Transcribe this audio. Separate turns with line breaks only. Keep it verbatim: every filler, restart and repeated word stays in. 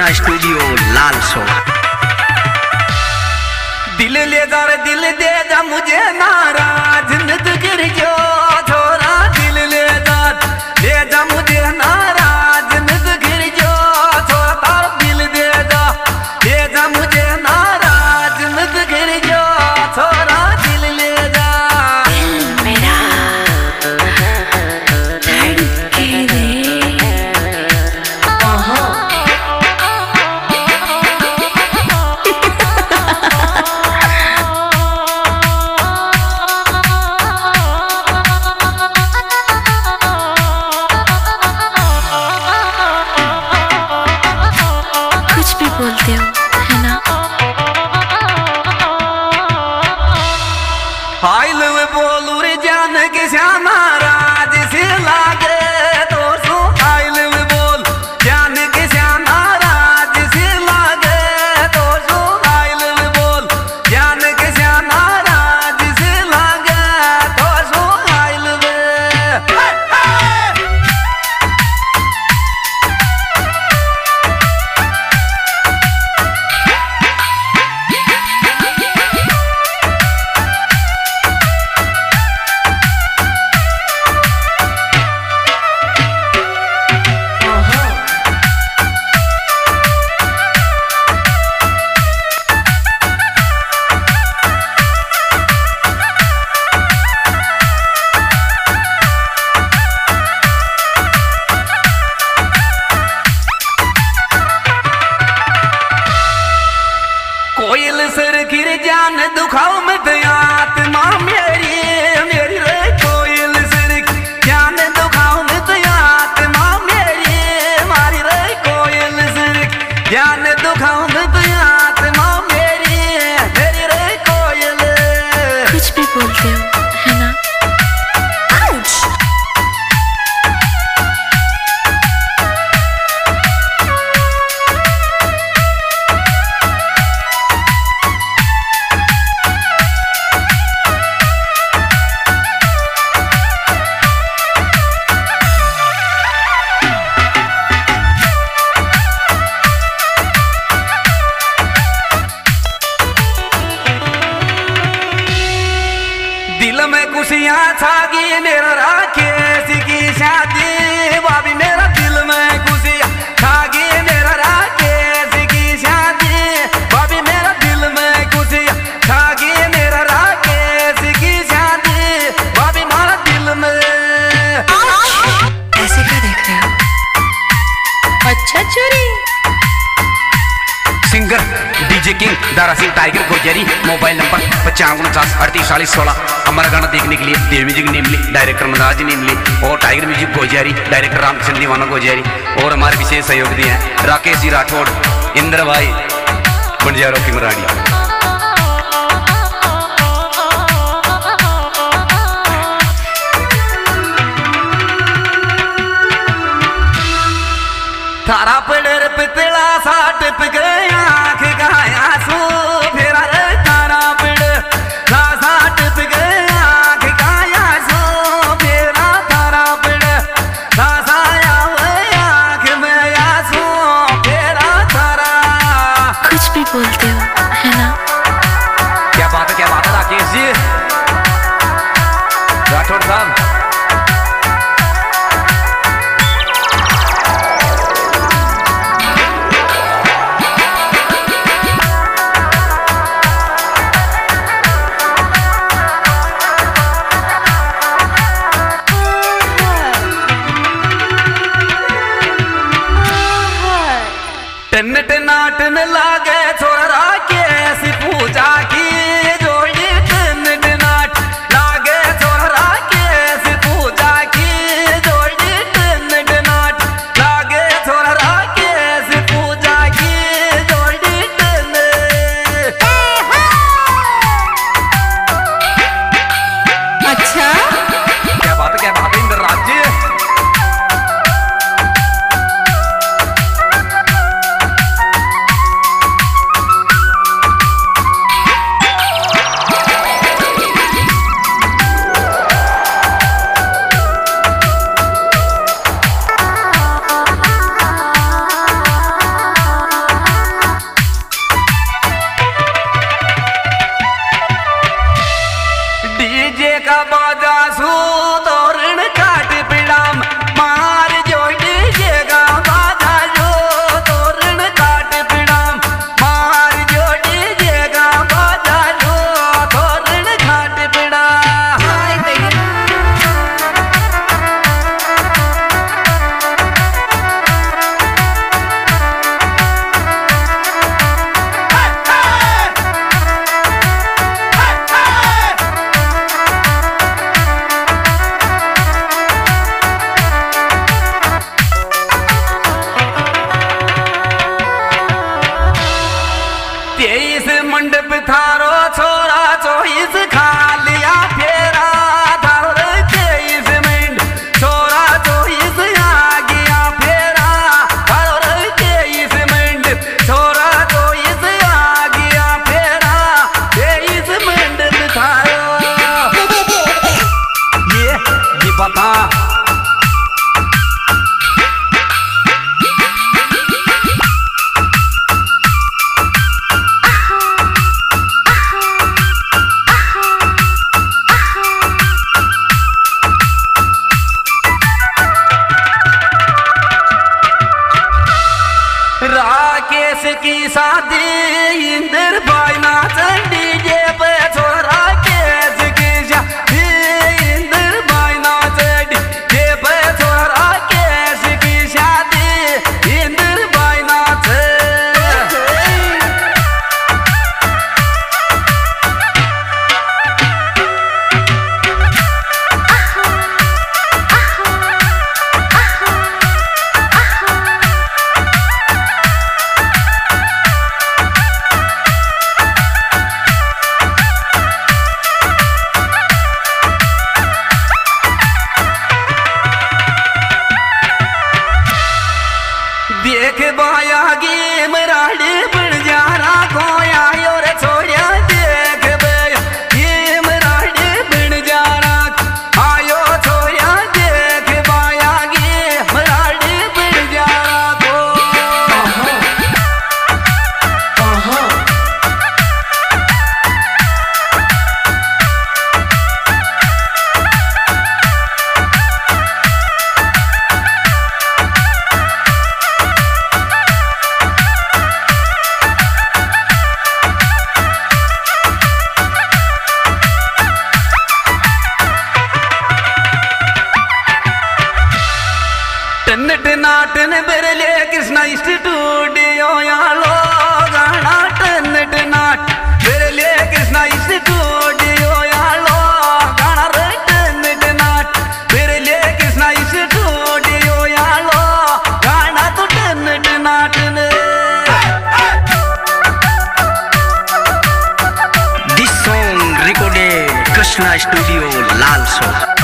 Krishna studio लाल सो।
दिल ले जा रे दिल दे जा मुझे नाराज नित गिर जो छोरा दिल ले जा ले जा मुझे नाराज नित गिर जो छोरा तार दिल दे जा ले जा मुझे नाराज नित गिर जो छोरा दिल ले जा
मेरा धड़के रे बोलते हो है ना।
हाय लो बोलू रे जान के श्यामा राज से लागे तो सो हाय लो बोल जान के श्यामा राज से लागे तो सो हाय लो बोल जान के श्यामा राज से लागे तो सो हाय लो कोयल सर गिर जान दुखाओ मत आत्मा मेरी मेरी रे कोयल सर जान दुखाओ मत आत्मा मेरी मारी रे कोयल सर जान दुखाओ मत आत्मा मेरी मेरी रे कोयल
कुछ भी बोलते हो है ना।
दिल में खुशियाँ छागी मेरा राकेश की शादी भाभी मेरा दिल में खुशियाँ छागी मेरा राकेश की शादी भाभी मेरा दिल में खुशियाँ छागी मेरा राकेश की शादी भाभी मेरा दिल में।
ऐसे क्या देख रहे हो। अच्छा चोरी
singer DJ king Dara Singh Tiger Gojri. Mobile number पचावन उनचास अड़तीस चालीस सोलह। हमारा गाना देखने के लिए देव म्यूजिक नीमली, डायरेक्टर मनराज नीमली और Tiger music Gojri, director Ramkrishna Deewana Gojri और हमारे विशेष सहयोगी हैं राकेश जी राठौड़, इंद्र भाई बंजारों की मराठी।
थारा पेड़र पितला साट पिक आँख गाया सो फेरा रे थारा पेड़ ला साट पिक आँख गाया सो फेरा थारा पेड़ ला साया आँख में या सो फेरा थारा।
कुछ भी बोलते हो है ना।
क्या बात है क्या बात है राकेश जी राठौड़ साहब। टन टनाटन लागे छोरा कैसी पूजा की जोड़ी टन टनाट लागे छोरा कैसी तेईस मंडप थारो छोरा चौबीस खा लिया फेरा थारो तेईस मिनट छोरा चौबीस आ गया फेरा थारो तेईस मिनट छोरा चौबीस आ गया फेरा तेईस मंडप थारो ये ये बता राकेश की शादी इंद्र भाई नाच डीजे पे छोरा केस की शादी इंद्र भाई नाच डीजे पे छोरा केस की शादी इंद्र भाई नाच देख बाया गे मराड़ी बन जा रहा कोया और छोया देख बया ये मराड़ी बन जा रहा आयो छोया देख बाया गे मराड़ी बन जा रहा को टन बरले कृष्णा स्टूडियो यालो गाना टन टनाट बरले कृष्णा स्टूडियो यालो गाना रे टन टनाट बरले कृष्णा स्टूडियो यालो गाना तो टन टनाट ने
This song recorded Krishna Studio, Lalso.